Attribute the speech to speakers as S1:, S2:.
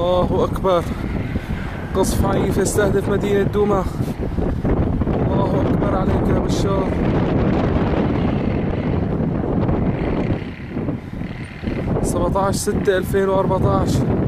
S1: الله أكبر. قصف عنيف يستهدف مدينة دوما. الله أكبر عليك يا بشار. 17/6/2014.